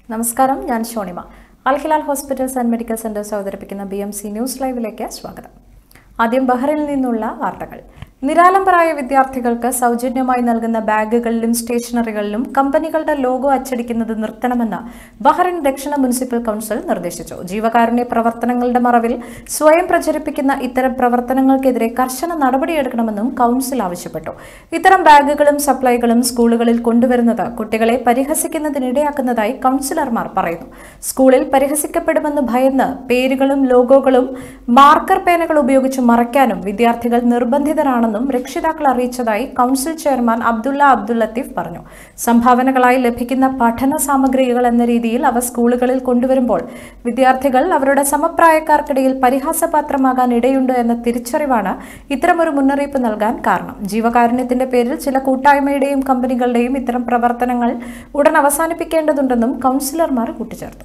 നമസ്കാരം, ഞാൻ Shonima. Al Hilal hospitals and medical centres അവതരിപ്പിക്കുന്ന BMC ന്യൂസ് ലൈവിലേക്ക് സ്വാഗതം. ആദ്യം ബഹ്റൈനിൽ നിന്നുള്ള വാർത്തകൾ. നിരാലംബരായ വിദ്യാർത്ഥികൾക്ക് സൗജന്യമായി നൽകുന്ന ബാഗുകളിലും സ്റ്റേഷനറികളിലും കമ്പനികളുടെ ലോഗോ അച്ചടിക്കുന്നത് നിർത്തണമെന്ന് ബഹ്റൈൻ ദക്ഷിണ മുനിസിപ്പൽ കൗൺസിൽ നിർദ്ദേശിച്ചു. ജീവകാരുണ്യ പ്രവർത്തനങ്ങളുടെ മറവിൽ സ്വയം പ്രചരിപ്പിക്കുന്ന ഇത്തരം പ്രവർത്തനങ്ങൾക്കെതിരെ കർശന നടപടിയെടുക്കണമെന്നും കൗൺസിൽ ആവശ്യപ്പെട്ടു. ഇത്തരം ബാഗുകളും സപ്ലൈകളും സ്കൂളുകളിൽ കൊണ്ടുവരുന്നത് കുട്ടികളെ പരിഹസിക്കുന്നതിനിടയാക്കുന്നതായി കൗൺസിലർമാർ പറയുന്നു. സ്കൂളിൽ പരിഹസിക്കപ്പെടുമെന്ന് ഭയന്ന് പേരുകളും ലോഗോകളും മാർക്കർ പേനകൾ ഉപയോഗിച്ച് മറയ്ക്കാനും വിദ്യാർത്ഥികൾ നിർബന്ധിതരാണ് രക്ഷിതാക്കൾ അറിയിച്ചതായി കൗൺസിൽ ചെയർമാൻ അബ്ദുൽ ലത്തീഫ് പറഞ്ഞു. സംഭാവനകളായി ലഭിക്കുന്ന പഠന സാമഗ്രികൾ എന്ന രീതിയിൽ അവ സ്കൂളുകളിൽ കൊണ്ടുവരുമ്പോൾ വിദ്യാർത്ഥികൾ അവരുടെ സമപ്രായക്കാർക്കിടയിൽ പരിഹാസപാത്രമാകാൻ ഇടയുണ്ട് എന്ന തിരിച്ചറിവാണ് ഇത്തരമൊരു മുന്നറിയിപ്പ് നൽകാൻ കാരണം. ജീവകാരുണ്യത്തിന്റെ പേരിൽ ചില കൂട്ടായ്മയുടെയും കമ്പനികളുടെയും ഇത്തരം പ്രവർത്തനങ്ങൾ ഉടൻ അവസാനിപ്പിക്കേണ്ടതുണ്ടെന്നും കൗൺസിലർമാർ കൂട്ടിച്ചേർത്തു.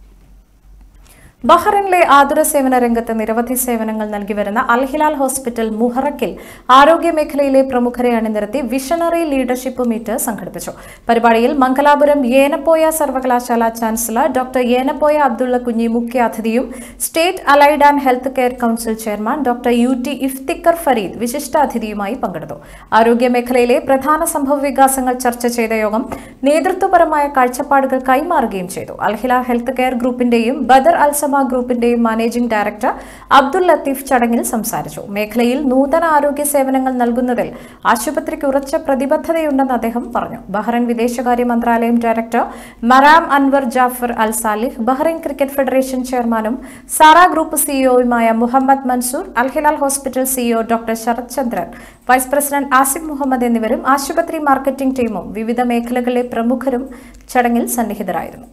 ബഹ്റൈനിലെ ആതുര സേവന രംഗത്ത് നിരവധി സേവനങ്ങൾ നൽകി വരുന്ന അൽഹിലാൽ ഹോസ്പിറ്റൽ മുഹറക്കിൽ ആരോഗ്യ മേഖലയിലെ പ്രമുഖരെ അണിനിരത്തി വിഷണറി ലീഡർഷിപ്പ് മീറ്റ് സംഘടിപ്പിച്ചു. പരിപാടിയിൽ മംഗലാപുരം ഏനപ്പോയ സർവകലാശാല ചാൻസലർ ഡോക്ടർ ഏനപ്പോയ അബ്ദുള്ള കുഞ്ഞി മുഖ്യാതിഥിയും state allied and health care council chairman doctor UT Iftikhar Farid വിശിഷ്ടാതിഥിയുമായി പങ്കെടുത്തു. ആരോഗ്യ മേഖലയിലെ പ്രധാന സംഭവ വികാസങ്ങൾ ചർച്ച ചെയ്ത യോഗം നേതൃത്വപരമായ കാഴ്ചപ്പാടുകൾ കൈമാറുകയും ചെയ്തു. അൽഹിലാൽ ഹെൽത്ത് കെയർ ഗ്രൂപ്പിന്റെയും ബദർ അൽസമ ഗ്രൂപ്പിന്റെയും മാനേജിംഗ് ഡയറക്ടർ അബ്ദുൽ ലത്തീഫ് ചടങ്ങിൽ സംസാരിച്ചു. മേഖലയിൽ നൂതന ആരോഗ്യ സേവനങ്ങൾ നൽകുന്നതിൽ ആശുപത്രിക്ക് ഉറച്ച പ്രതിബദ്ധതയുണ്ടെന്ന് അദ്ദേഹം പറഞ്ഞു. ബഹ്റൈൻ വിദേശകാര്യ മന്ത്രാലയം director Maram Anwar Jafar Al Salih, Bahrain cricket federation ചെയർമാനും സാറ ഗ്രൂപ്പ് സിഇഒയുമായ Muhammad Mansoor, Al Hilal hospital CEO doctor Sarath Chandran, vice president Asif Muhammad എന്നിവരും ആശുപത്രി മാർക്കറ്റിംഗ് ടീമും വിവിധ മേഖലകളിലെ പ്രമുഖരും ചടങ്ങിൽ സന്നിഹിതരായിരുന്നു.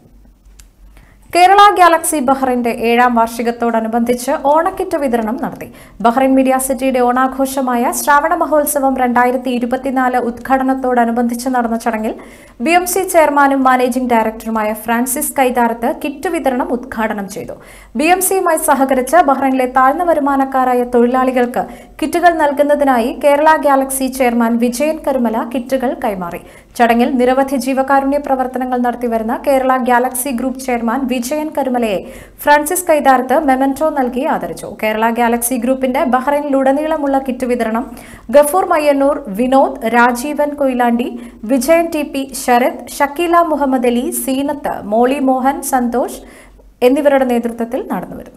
കേരള ഗാലക്സി ബഹ്റൈന്റെ 7ാം വാർഷികത്തോടനുബന്ധിച്ച് ഓണക്കിറ്റ് വിതരണം നടത്തി. ബഹ്റൈൻ മീഡിയ സിറ്റിയുടെ ഓണാഘോഷമായ ശ്രാവണ മഹോത്സവം 2024 ഉദ്ഘാടനത്തോടനുബന്ധിച്ച് നടന്ന ചടങ്ങിൽ BMC ചെയർമാനും മാനേജിംഗ് ഡയറക്ടറുമായ ഫ്രാൻസിസ് കൈതാരത്ത് കിറ്റ് വിതരണം ഉദ്ഘാടനം ചെയ്തു. BMCയുമായി സഹകരിച്ച് ബഹ്റൈനിലെ താഴ്ന്ന വരുമാനക്കാരായ തൊഴിലാളികൾക്ക് കിറ്റുകൾ നൽകുന്നതിനായി കേരള ഗാലക്സി ചെയർമാൻ വിജയൻ കരുമല കിറ്റുകൾ കൈമാറി. ചടങ്ങിൽ നിരവധി ജീവകാരുണ്യ പ്രവർത്തനങ്ങൾ നടത്തിവരുന്ന Kerala Galaxy group chairman Vijayan കരുമലയെ ഫ്രാൻസിസ് കൈതാരത്ത് മെമന്റോ നൽകി ആദരിച്ചു. കേരള ഗാലക്സി ഗ്രൂപ്പിന്റെ ബഹ്റൈനിലുടനീളമുള്ള കിറ്റ് വിതരണം ഗഫൂർ മയ്യന്നൂർ, വിനോദ്, രാജീവൻ കൊയിലാണ്ടി, വിജയൻ TP, ശരത്, ഷക്കീല മുഹമ്മദ് അലി, സീനത്ത്, മോളി മോഹൻ, സന്തോഷ് എന്നിവരുടെ നേതൃത്വത്തിൽ നടന്നുവരുന്നു.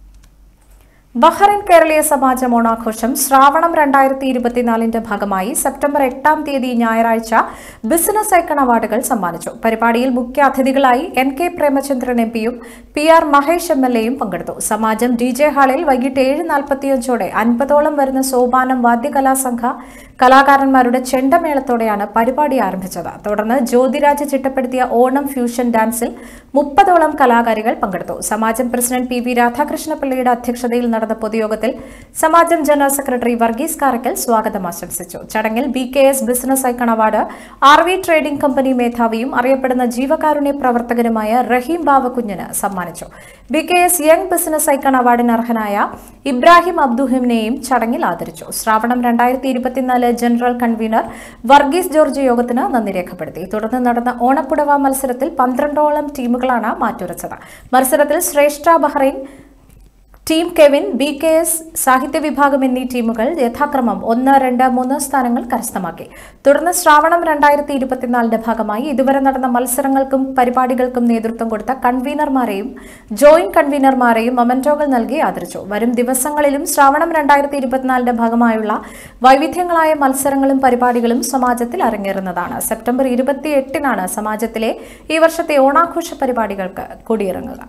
ബഹ്റൈൻ കേരളീയ സമാജം ഓണാഘോഷം ശ്രാവണം 2024 ഭാഗമായി സെപ്റ്റംബർ 8-ാം തീയതി ഞായറാഴ്ച ബിസിനസ് ഐക്കൺ അവാർഡുകൾ സമ്മാനിച്ചു. പരിപാടിയിൽ മുഖ്യ അതിഥികളായി NK പ്രേമചന്ദ്രൻ MPയും PR മഹേഷ് MLAയും പങ്കെടുത്തു. സമാജം DJ ഹാളിൽ വൈകിട്ട് 7:45 50ഓളം വരുന്ന സോപാനം വാദ്യകലാസംഘ കലാകാരന്മാരുടെ ചെണ്ടമേളത്തോടെയാണ് പരിപാടി ആരംഭിച്ചത്. തുടർന്ന് ജ്യോതിരാജ് ചിട്ടപ്പെടുത്തിയ ഓണം ഫ്യൂഷൻ ഡാൻസിൽ 30ഓളം കലാകാരികൾ പങ്കെടുത്തു. സമാജം പ്രസിഡന്റ് PV രാധാകൃഷ്ണപിള്ളയുടെ അധ്യക്ഷതയിൽ നടന്ന പൊതുയോഗത്തിൽ സമാജം ജനറൽ സെക്രട്ടറി വർഗീസ് കാരക്കൽ സ്വാഗതം ആശംസിച്ചു. ചടങ്ങിൽ BKS business icon award RV trading company മേധാവിയും അറിയപ്പെടുന്ന ജീവകാരുണ്യ പ്രവർത്തകനുമായ റഹീം ബാവക്കുഞ്ഞിന് സമ്മാനിച്ചു. BKS യങ് ബിസിനസ് ഐക്കൺ അവാർഡിന് അർഹനായ ഇബ്രാഹിം അബ്ദുഹിമിനെയും ചടങ്ങിൽ ആദരിച്ചു. ശ്രാവണം 2024 ജനറൽ കൺവീനർ വർഗീസ് ജോർജ് യോഗത്തിന് നന്ദി രേഖപ്പെടുത്തി. തുടർന്ന് നടന്ന ഓണപ്പുടവ മത്സരത്തിൽ 12ഓളം ടീമുകളാണ് മാറ്റുരച്ചത്. മത്സരത്തിൽ ശ്രേഷ്ഠ ബഹ്റൈൻ, ടീം കെവിൻ, BKS സാഹിത്യ വിഭാഗം എന്നീ ടീമുകൾ യഥാക്രമം 1, 2, 3 സ്ഥാനങ്ങൾ കരസ്ഥമാക്കി. തുടർന്ന് ശ്രാവണം 2024 ഭാഗമായി ഇതുവരെ നടന്ന മത്സരങ്ങൾക്കും പരിപാടികൾക്കും നേതൃത്വം കൊടുത്ത കൺവീനർമാരെയും ജോയിന്റ് കൺവീനർമാരെയും മൊമെന്റോകൾ നൽകി ആദരിച്ചു. വരും ദിവസങ്ങളിലും ശ്രാവണം 2024 ഭാഗമായുള്ള വൈവിധ്യങ്ങളായ മത്സരങ്ങളും പരിപാടികളും സമാജത്തിൽ അരങ്ങേറുന്നതാണ്. സെപ്റ്റംബർ 28-നാണ് സമാജത്തിലെ ഈ വർഷത്തെ ഓണാഘോഷ പരിപാടികൾക്ക് കൊടിയിറങ്ങുക.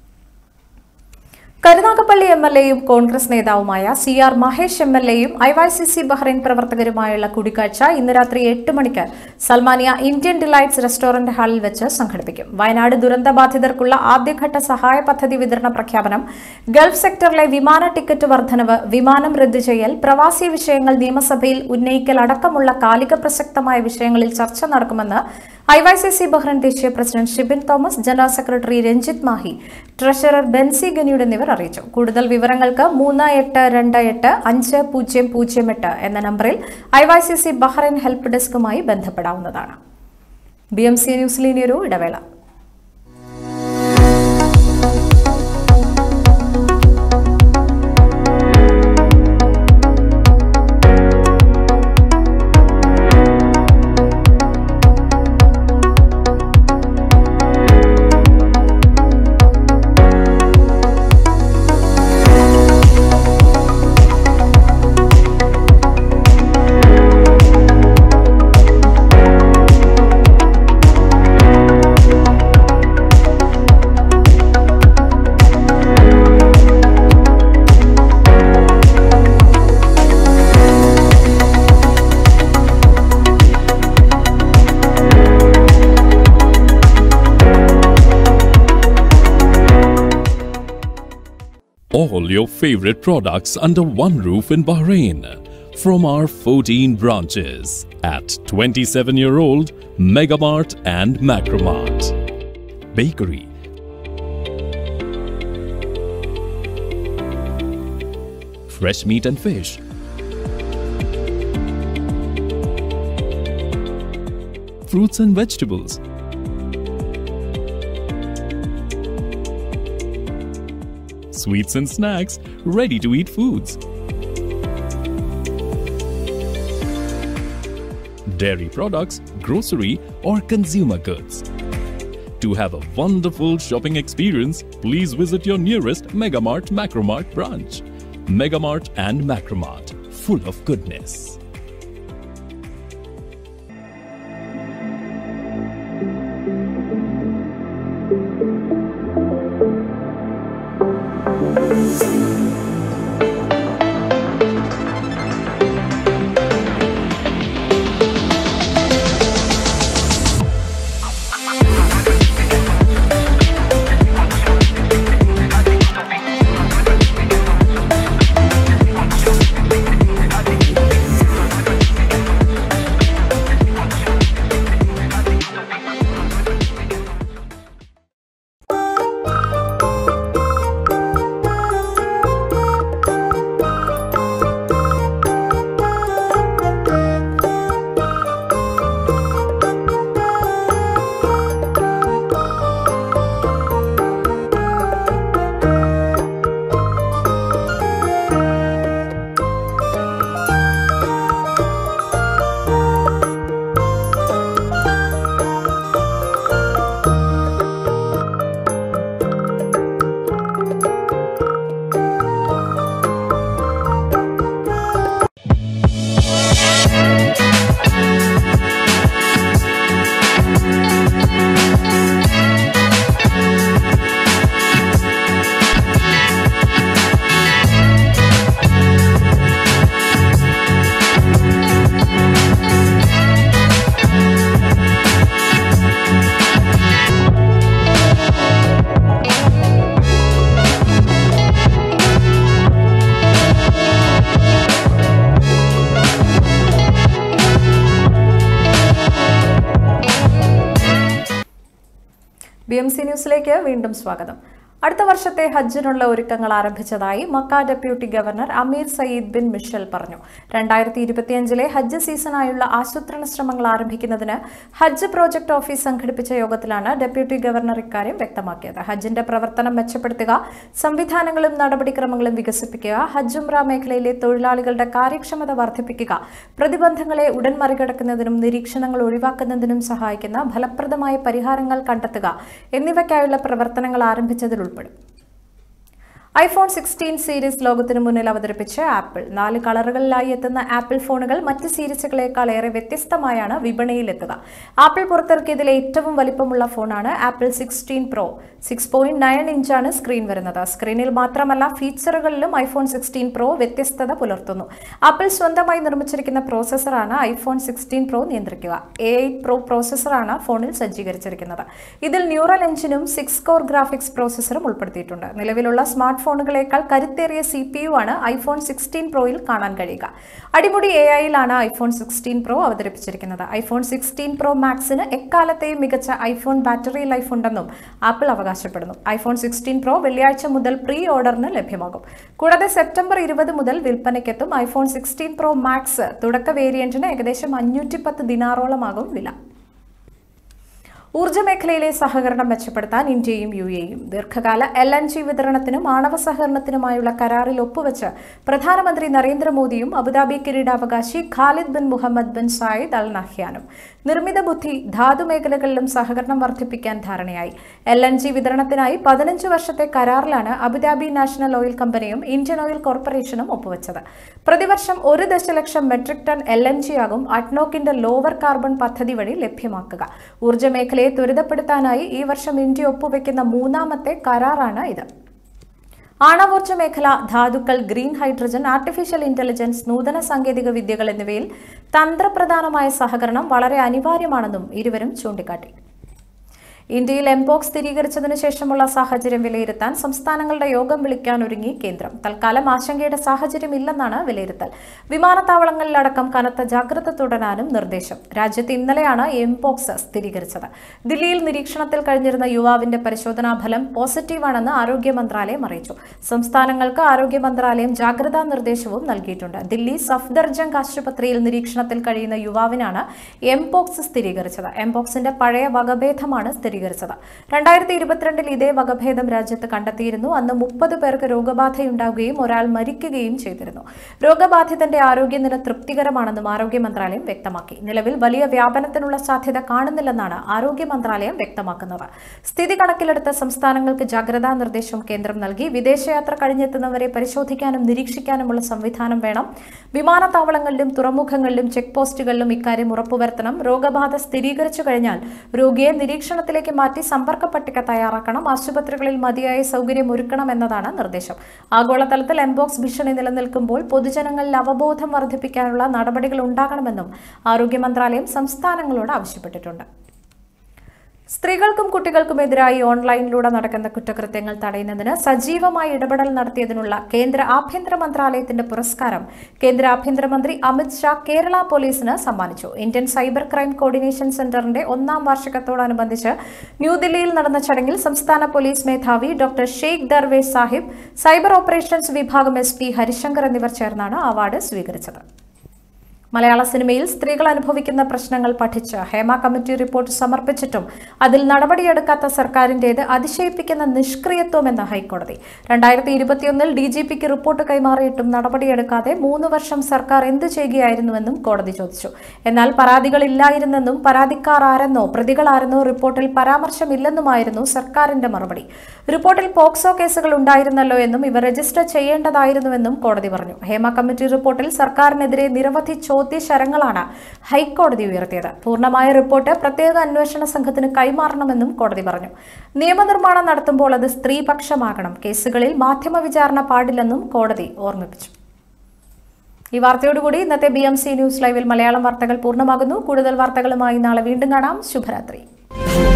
കരുനാഗപ്പള്ളി MLAയും കോൺഗ്രസ് നേതാവുമായ CR മഹേഷ് MLAയും IYCC ബഹ്റൈൻ പ്രവർത്തകരുമായുള്ള കൂടിക്കാഴ്ച ഇന്ന് രാത്രി 8 മണിക്ക് സൽമാനിയ ഇന്ത്യൻ ഡിലൈറ്റ്സ് റെസ്റ്റോറന്റ് ഹാളിൽ വെച്ച് സംഘടിപ്പിക്കും. വയനാട് ദുരന്തബാധിതർക്കുള്ള ആദ്യഘട്ട സഹായ പദ്ധതി വിതരണ പ്രഖ്യാപനം, ഗൾഫ് സെക്ടറിലെ വിമാന ടിക്കറ്റ് വർധനവ്, വിമാനം റദ്ദു ചെയ്യൽ, പ്രവാസി വിഷയങ്ങൾ നിയമസഭയിൽ ഉന്നയിക്കൽ അടക്കമുള്ള കാലിക പ്രസക്തമായ വിഷയങ്ങളിൽ ചർച്ച നടക്കുമെന്ന് IYCC ബഹ്റൈൻ ദേശീയ president Shibin Thomas, general secretary Ranjith Mahi, treasurer Bency ഗനിയുടെ എന്നിവർ അറിയിച്ചു. കൂടുതൽ വിവരങ്ങൾക്ക് 38285008 എന്ന നമ്പറിൽ IYCC ബഹ്റൈൻ ഹെൽപ്പ് ഡെസ്കുമായി ബന്ധപ്പെടാവുന്നതാണ്. BMC ന്യൂസിൽ ഇനിയൊരു ഇടവേള. your favorite products under one roof in Bahrain from our 14 branches at 27-year-old Megamart and Macromart. Bakery, fresh meat and fish, fruits and vegetables, sweets and snacks, ready-to-eat foods, dairy products, grocery or consumer goods. To have a wonderful shopping experience, please visit your nearest Megamart Macromart branch. Megamart and Macromart, full of goodness. BMC ന്യൂസിലേക്ക് വീണ്ടും സ്വാഗതം. അടുത്ത വർഷത്തെ ഹജ്ജിനുള്ള ഒരുക്കങ്ങൾ ആരംഭിച്ചതായി Makkah deputy governor Amir Sayyid bin Mishal പറഞ്ഞു. 2025 ഹജ്ജ് സീസണായുള്ള ആസൂത്രണ ശ്രമങ്ങൾ ആരംഭിക്കുന്നതിന് ഹജ്ജ് പ്രോജക്ട് ഓഫീസ് സംഘടിപ്പിച്ച യോഗത്തിലാണ് ഡെപ്യൂട്ടി ഗവർണർ ഇക്കാര്യം വ്യക്തമാക്കിയത്. ഹജ്ജിന്റെ പ്രവർത്തനം മെച്ചപ്പെടുത്തുക, സംവിധാനങ്ങളും നടപടിക്രമങ്ങളും വികസിപ്പിക്കുക, ഹജ്ജ് ഉംറ മേഖലയിലെ തൊഴിലാളികളുടെ കാര്യക്ഷമത വർദ്ധിപ്പിക്കുക, പ്രതിബന്ധങ്ങളെ ഉടൻ മറികടക്കുന്നതിനും നിരീക്ഷണങ്ങൾ ഒഴിവാക്കുന്നതിനും സഹായിക്കുന്ന ഫലപ്രദമായ പരിഹാരങ്ങൾ കണ്ടെത്തുക എന്നിവയ്ക്കായുള്ള പ്രവർത്തനങ്ങൾ ആരംഭിച്ചതിൽ iPhone 16 സീരീസ് ലോകത്തിന് മുന്നിൽ അവതരിപ്പിച്ച ആപ്പിൾ 4 കളറുകളിലായി എത്തുന്ന ആപ്പിൾ ഫോണുകൾ മറ്റ് സീരീസുകളേക്കാൾ ഏറെ വ്യത്യസ്തമായാണ് വിപണിയിലെത്തുക. ആപ്പിൾ പുറത്തിറക്കിയതിലെ ഏറ്റവും വലിപ്പമുള്ള ഫോണാണ് ആപ്പിൾ 16 Pro. 6.9 ഇഞ്ചാണ് സ്ക്രീൻ വരുന്നത്. സ്ക്രീനിൽ മാത്രമല്ല ഫീച്ചറുകളിലും iPhone 16 Pro വ്യത്യസ്തത പുലർത്തുന്നു. ആപ്പിൾ സ്വന്തമായി നിർമ്മിച്ചിരിക്കുന്ന പ്രോസസ്സറാണ് iPhone 16 Pro നിയന്ത്രിക്കുക. A8 Pro പ്രോസസ്സറാണ് ഫോണിൽ സജ്ജീകരിച്ചിരിക്കുന്നത്. ഇതിൽ ന്യൂറൽ എഞ്ചിനും 6 കോർ ഗ്രാഫിക്സ് പ്രോസസ്സറും ഉൾപ്പെടുത്തിയിട്ടുണ്ട്. നിലവിലുള്ള സ്മാർട്ട് ഫോണുകളേക്കാൾ കരുത്തേറിയ CPU ആണ് iPhone 16 Proയിൽ കാണാൻ കഴിയുക. അടിമുടി AI-യിലാണ് iPhone 16 Pro അവതരിപ്പിച്ചിരിക്കുന്നത്. iPhone 16 Pro Maxന് എക്കാലത്തെയും മികച്ച iPhone ബാറ്ററി ലൈഫ് ഉണ്ടെന്നും ആപ്പിൾ അവകാശപ്പെടുന്നു. iPhone 16 Pro വെള്ളിയാഴ്ച മുതൽ പ്രീ ഓർഡറിന് ലഭ്യമാകും. കൂടാതെ സെപ്റ്റംബർ 20 മുതൽ വിൽപ്പനയ്ക്കെത്തും. iPhone 16 Pro Max തുടക്ക വേരിയന്റിന് ഏകദേശം 510 ദിനാറോളമാകും വില. ഊർജ്ജ മേഖലയിലെ സഹകരണം മെച്ചപ്പെടുത്താൻ ഇന്ത്യയും UAEയും ദീർഘകാല LNG വിതരണത്തിനും ആണവ സഹകരണത്തിനുമായുള്ള കരാറിൽ ഒപ്പുവെച്ച് പ്രധാനമന്ത്രി നരേന്ദ്രമോദിയും അബുദാബി കിരീടാവകാശി Khalid bin Mohammed bin Zayed Al നഹ്യാനും നിർമ്മിത ബുദ്ധി, ധാതു മേഖലകളിലും സഹകരണം വർദ്ധിപ്പിക്കാൻ ധാരണയായി. LNG വിതരണത്തിനായി 15 വർഷത്തെ കരാറിലാണ് അബുദാബി നാഷണൽ ഓയിൽ കമ്പനിയും ഇന്ത്യൻ ഓയിൽ കോർപ്പറേഷനും ഒപ്പുവെച്ചത്. പ്രതിവർഷം 1 ദശലക്ഷം മെട്രിക് ടൺ LNG ആകും അഡ്നോക്കിന്റെ ലോവർ കാർബൺ പദ്ധതി വഴി ലഭ്യമാക്കുക. ഊർജ്ജ മേഖലയെ ത്വരിതപ്പെടുത്താനായി ഈ വർഷം ഇന്ത്യ ഒപ്പുവെക്കുന്ന 3ാമത്തെ കരാറാണ് ഇത്. ആണവോർജ്ജ മേഖല, ധാതുക്കൾ, ഗ്രീൻ ഹൈഡ്രജൻ, ആർട്ടിഫിഷ്യൽ ഇന്റലിജൻസ്, നൂതന സാങ്കേതിക വിദ്യകൾ എന്നിവയിൽ തന്ത്രപ്രധാനമായ സഹകരണം വളരെ അനിവാര്യമാണെന്നും ഇരുവരും ചൂണ്ടിക്കാട്ടി. ഇന്ത്യയിൽ എംപോക്സ് സ്ഥിരീകരിച്ചതിനു ശേഷമുള്ള സാഹചര്യം വിലയിരുത്താൻ സംസ്ഥാനങ്ങളുടെ യോഗം വിളിക്കാൻ ഒരുങ്ങി കേന്ദ്രം. തൽക്കാലം ആശങ്കയുടെ സാഹചര്യമില്ലെന്നാണ് വിലയിരുത്തൽ. വിമാനത്താവളങ്ങളിലടക്കം കനത്ത ജാഗ്രത തുടരാനും നിർദ്ദേശം. രാജ്യത്ത് ഇന്നലെയാണ് എംപോക്സ് സ്ഥിരീകരിച്ചത്. ദില്ലിയിൽ നിരീക്ഷണത്തിൽ കഴിഞ്ഞിരുന്ന യുവാവിന്റെ പരിശോധനാ ഫലം പോസിറ്റീവാണെന്ന് ആരോഗ്യ മന്ത്രാലയം അറിയിച്ചു. സംസ്ഥാനങ്ങൾക്ക് ആരോഗ്യ മന്ത്രാലയം ജാഗ്രതാ നിർദ്ദേശവും നൽകിയിട്ടുണ്ട്. ദില്ലി സഫ്ദർജംഗ് ആശുപത്രിയിൽ നിരീക്ഷണത്തിൽ കഴിയുന്ന യുവാവിനാണ് എംപോക്സ് സ്ഥിരീകരിച്ചത്. എംപോക്സിന്റെ പഴയ വകഭേദമാണ് സ്ഥിരീകരിച്ചത്. 2022 ഇതേ വകഭേദം രാജ്യത്ത് കണ്ടെത്തിയിരുന്നു. അന്ന് 30 പേർക്ക് രോഗബാധയുണ്ടാവുകയും ഒരാൾ മരിക്കുകയും ചെയ്തിരുന്നു. രോഗബാധിതന്റെ ആരോഗ്യനില തൃപ്തികരമാണെന്നും ആരോഗ്യ മന്ത്രാലയം വ്യക്തമാക്കി. നിലവിൽ വലിയ വ്യാപനത്തിനുള്ള സാധ്യത കാണുന്നില്ലെന്നാണ് ആരോഗ്യ മന്ത്രാലയം വ്യക്തമാക്കുന്നത്. സ്ഥിതി കണക്കിലെടുത്ത് സംസ്ഥാനങ്ങൾക്ക് ജാഗ്രതാ നിർദ്ദേശം കേന്ദ്രം നൽകി. വിദേശയാത്ര കഴിഞ്ഞെത്തുന്നവരെ പരിശോധിക്കാനും നിരീക്ഷിക്കാനുമുള്ള സംവിധാനം വേണം. വിമാനത്താവളങ്ങളിലും തുറമുഖങ്ങളിലും ചെക്ക് പോസ്റ്റുകളിലും ഇക്കാര്യം ഉറപ്പുവരുത്തണം. രോഗബാധ സ്ഥിരീകരിച്ചു കഴിഞ്ഞാൽ രോഗിയെ നിരീക്ഷണത്തിലേക്ക് മാറ്റി സമ്പർക്ക പട്ടിക തയ്യാറാക്കണം. ആശുപത്രികളിൽ മതിയായ സൗകര്യം ഒരുക്കണമെന്നതാണ് നിർദ്ദേശം. ആഗോളതലത്തിൽ എംപോക്സ് ഭീഷണി നിലനിൽക്കുമ്പോൾ പൊതുജനങ്ങളിൽ അവബോധം വർദ്ധിപ്പിക്കാനുള്ള നടപടികൾ ഉണ്ടാകണമെന്നും ആരോഗ്യ മന്ത്രാലയം സംസ്ഥാനങ്ങളോട് ആവശ്യപ്പെട്ടിട്ടുണ്ട്. സ്ത്രീകൾക്കും കുട്ടികൾക്കുമെതിരായി ഓൺലൈനിലൂടെ നടക്കുന്ന കുറ്റകൃത്യങ്ങൾ തടയുന്നതിന് സജീവമായി ഇടപെടൽ നടത്തിയതിനുള്ള കേന്ദ്ര ആഭ്യന്തര മന്ത്രാലയത്തിന്റെ പുരസ്കാരം കേന്ദ്ര ആഭ്യന്തരമന്ത്രി അമിത് ഷാ കേരള പോലീസിന് സമ്മാനിച്ചു. ഇന്ത്യൻ സൈബർ ക്രൈം കോർഡിനേഷൻ സെന്ററിന്റെ 1ാം വാർഷികത്തോടനുബന്ധിച്ച് ന്യൂദില്ലിയിൽ നടന്ന ചടങ്ങിൽ സംസ്ഥാന പോലീസ് മേധാവി doctor Sheikh Darvesh Sahib, cyber operations വിഭാഗം SP ഹരിശങ്കർ എന്നിവർ ചേർന്നാണ് അവാർഡ് സ്വീകരിച്ചത്. മലയാള സിനിമയിൽ സ്ത്രീകൾ അനുഭവിക്കുന്ന പ്രശ്നങ്ങൾ പഠിച്ച് ഹേമ കമ്മിറ്റി റിപ്പോർട്ട് സമർപ്പിച്ചിട്ടും അതിൽ നടപടിയെടുക്കാത്ത സർക്കാരിന്റേത് അതിശയിപ്പിക്കുന്ന നിഷ്ക്രിയത്വമെന്ന് ഹൈക്കോടതി. 2021 DGPക്ക് റിപ്പോർട്ട് കൈമാറിയിട്ടും നടപടിയെടുക്കാതെ 3 വർഷം സർക്കാർ എന്തു ചെയ്യുകയായിരുന്നുവെന്നും കോടതി ചോദിച്ചു. എന്നാൽ പരാതികളില്ലായിരുന്നെന്നും പരാതിക്കാർ ആരെന്നോ പ്രതികളാരെന്നോ റിപ്പോർട്ടിൽ പരാമർശമില്ലെന്നുമായിരുന്നു സർക്കാരിന്റെ മറുപടി. റിപ്പോർട്ടിൽ പോക്സോ കേസുകൾ ഉണ്ടായിരുന്നല്ലോ എന്നും ഇവ രജിസ്റ്റർ ചെയ്യേണ്ടതായിരുന്നുവെന്നും കോടതി പറഞ്ഞു. ഹേമ കമ്മിറ്റി റിപ്പോർട്ടിൽ സർക്കാരിനെതിരെ നിരവധി ചോദ്യശരങ്ങളാണ് ഹൈക്കോടതി ഉയർത്തിയത്. പൂർണ്ണമായ റിപ്പോർട്ട് പ്രത്യേക അന്വേഷണ സംഘത്തിന് കൈമാറണമെന്നും കോടതി പറഞ്ഞു. നിയമനിർമ്മാണം നടത്തുമ്പോൾ അത് സ്ത്രീപക്ഷമാകണം. കേസുകളിൽ മാധ്യമ വിചാരണ പാടില്ലെന്നും കോടതി ഓർമ്മിപ്പിച്ചു. ഈ വാർത്തയോടുകൂടി ഇന്നത്തെ BMC ന്യൂസ് ലൈവിൽ മലയാളം വാർത്തകൾ പൂർണ്ണമാകുന്നു. കൂടുതൽ വാർത്തകളുമായി നാളെ വീണ്ടും കാണാം. ശുഭരാത്രി.